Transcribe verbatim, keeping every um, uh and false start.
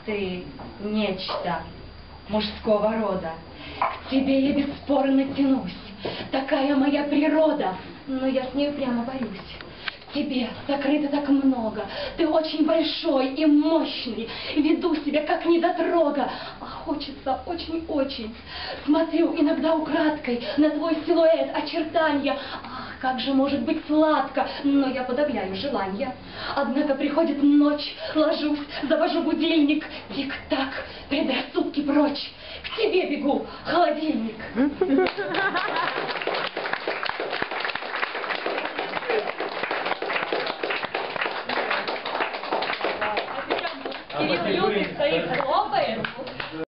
Ты нечто мужского рода. К тебе я бесспорно тянусь. Такая моя природа. Но я с ней прямо борюсь. В тебе сокрыто так много. Ты очень большой и мощный. Веду себя как недотрога. А хочется очень-очень. Смотрю иногда украдкой на твой силуэт, очертания. Ах, как же может быть сладко. Но я подавляю желания. Однако приходит ночь, ложусь, завожу будильник. Тик-так, предрассудки прочь. К тебе бегу, холодильник.